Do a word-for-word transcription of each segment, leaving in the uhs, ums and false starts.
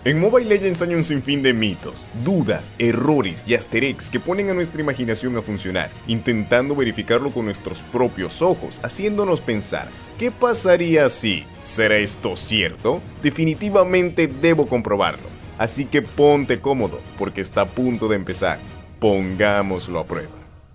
En Mobile Legends hay un sinfín de mitos, dudas, errores y easter eggs que ponen a nuestra imaginación a funcionar, intentando verificarlo con nuestros propios ojos, haciéndonos pensar, ¿qué pasaría si? ¿Será esto cierto? Definitivamente debo comprobarlo, así que ponte cómodo, porque está a punto de empezar. Pongámoslo a prueba.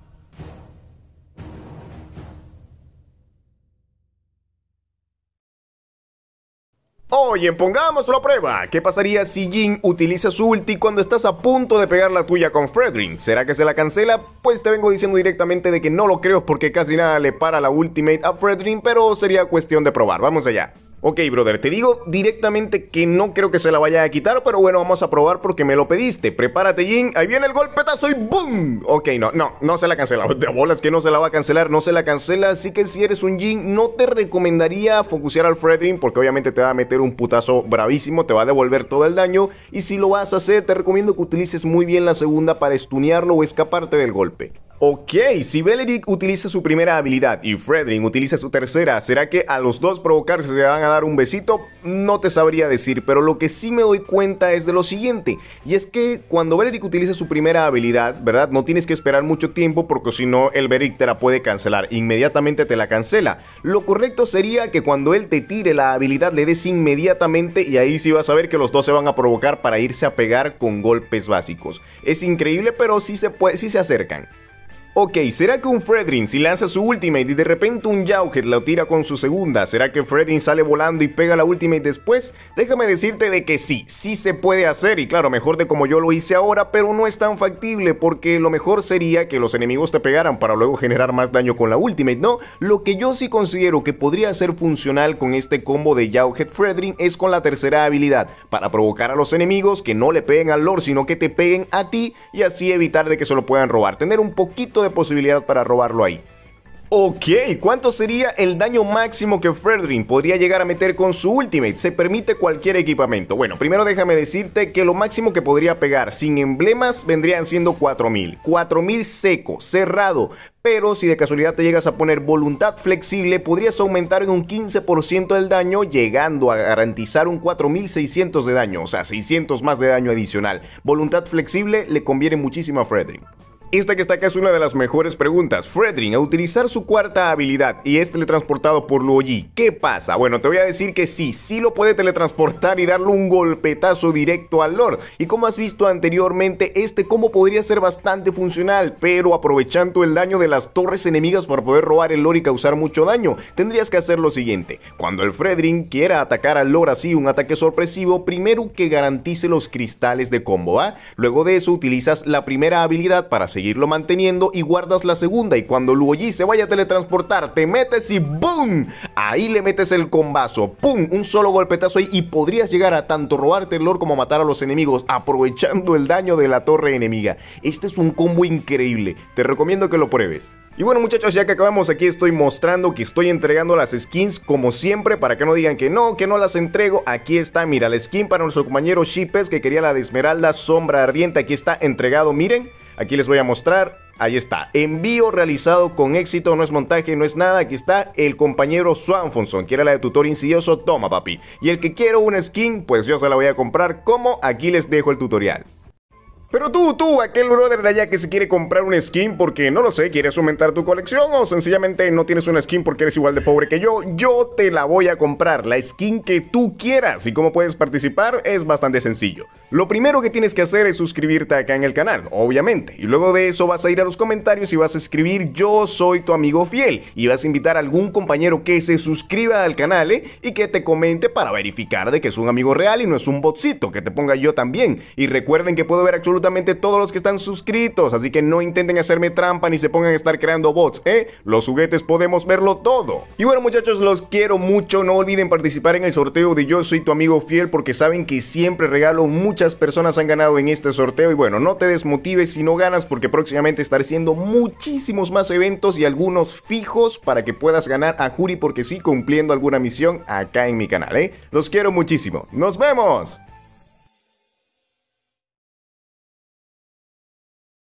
Oye, pongámoslo a prueba. ¿Qué pasaría si Jhin utiliza su ulti cuando estás a punto de pegar la tuya con Fredring? ¿Será que se la cancela? Pues te vengo diciendo directamente de que no lo creo porque casi nada le para la ultimate a Fredring, pero sería cuestión de probar. Vamos allá. Ok, brother, te digo directamente que no creo que se la vaya a quitar, pero bueno, vamos a probar porque me lo pediste. Prepárate, Jhin, ahí viene el golpetazo y ¡boom! Ok, no, no, no se la cancela. De bolas que no se la va a cancelar, no se la cancela. Así que si eres un Jhin, no te recomendaría focusear al Fredring porque obviamente te va a meter un putazo bravísimo, te va a devolver todo el daño. Y si lo vas a hacer, te recomiendo que utilices muy bien la segunda para stunearlo o escaparte del golpe. Ok, si Beleric utiliza su primera habilidad y Fredring utiliza su tercera, ¿será que a los dos provocarse se van a dar un besito? No te sabría decir, pero lo que sí me doy cuenta es de lo siguiente, y es que cuando Beleric utiliza su primera habilidad, ¿verdad? No tienes que esperar mucho tiempo porque si no el Beleric te la puede cancelar, inmediatamente te la cancela. Lo correcto sería que cuando él te tire la habilidad le des inmediatamente y ahí sí vas a ver que los dos se van a provocar para irse a pegar con golpes básicos. Es increíble, pero sí se, puede, sí se acercan. Ok, ¿será que un Fredring si lanza su ultimate y de repente un Jauhead la tira con su segunda? ¿Será que Fredring sale volando y pega la ultimate después? Déjame decirte de que sí, sí se puede hacer y claro, mejor de como yo lo hice ahora, pero no es tan factible porque lo mejor sería que los enemigos te pegaran para luego generar más daño con la ultimate, ¿no? Lo que yo sí considero que podría ser funcional con este combo de Jauhead Fredring es con la tercera habilidad, para provocar a los enemigos que no le peguen al Lord, sino que te peguen a ti y así evitar de que se lo puedan robar, tener un poquito de posibilidad para robarlo ahí. Ok, ¿cuánto sería el daño máximo que Fredring podría llegar a meter con su ultimate? Se permite cualquier equipamiento. Bueno, primero déjame decirte que lo máximo que podría pegar sin emblemas vendrían siendo cuatro mil. cuatro mil seco, cerrado. Pero si de casualidad te llegas a poner voluntad flexible, podrías aumentar en un quince por ciento el daño, llegando a garantizar un cuatro mil seiscientos de daño, o sea, seiscientos más de daño adicional. Voluntad flexible le conviene muchísimo a Fredring. Esta que está acá es una de las mejores preguntas. Fredring, a utilizar su cuarta habilidad y es teletransportado por Luo Yi, ¿qué pasa? Bueno, te voy a decir que sí, sí lo puede teletransportar y darle un golpetazo directo al Lord. Y como has visto anteriormente, este combo podría ser bastante funcional, pero aprovechando el daño de las torres enemigas para poder robar el Lord y causar mucho daño, tendrías que hacer lo siguiente. Cuando el Fredring quiera atacar al Lord así, un ataque sorpresivo, primero que garantice los cristales de combo, ¿ah? Luego de eso utilizas la primera habilidad para seguir seguirlo manteniendo y guardas la segunda y cuando Luo Yi se vaya a teletransportar te metes y ¡boom! Ahí le metes el combazo, ¡pum! Un solo golpetazo ahí y podrías llegar a tanto robarte el Lord como matar a los enemigos aprovechando el daño de la torre enemiga. Este es un combo increíble, te recomiendo que lo pruebes. Y bueno muchachos, ya que acabamos aquí estoy mostrando que estoy entregando las skins como siempre para que no digan que no, que no las entrego. Aquí está, mira, la skin para nuestro compañero Shipes que quería la de Esmeralda Sombra Ardiente, aquí está entregado, miren. Aquí les voy a mostrar, ahí está, envío realizado con éxito, no es montaje, no es nada, aquí está el compañero Swanfonson, quiere la de tutor insidioso, toma papi. Y el que quiero una skin, pues yo se la voy a comprar, como aquí les dejo el tutorial. Pero tú, tú, aquel brother de allá que se quiere comprar una skin porque, no lo sé, quieres aumentar tu colección o sencillamente no tienes una skin porque eres igual de pobre que yo, yo te la voy a comprar, la skin que tú quieras. ¿Y cómo puedes participar? Es bastante sencillo. Lo primero que tienes que hacer es suscribirte acá en el canal, obviamente. Y luego de eso vas a ir a los comentarios y vas a escribir yo soy tu amigo fiel. Y vas a invitar a algún compañero que se suscriba al canal, ¿eh? Y que te comente para verificar de que es un amigo real y no es un botcito, que te ponga yo también. Y recuerden que puedo ver absolutamente todos los que están suscritos, así que no intenten hacerme trampa ni se pongan a estar creando bots, ¿eh? Los juguetes podemos verlo todo. Y bueno muchachos, los quiero mucho, no olviden participar en el sorteo de Yo Soy Tu Amigo Fiel porque saben que siempre regalo, muchas personas han ganado en este sorteo y bueno, no te desmotives si no ganas porque próximamente estaré haciendo muchísimos más eventos y algunos fijos para que puedas ganar a Juri porque sí, cumpliendo alguna misión acá en mi canal, ¿eh? Los quiero muchísimo, ¡nos vemos!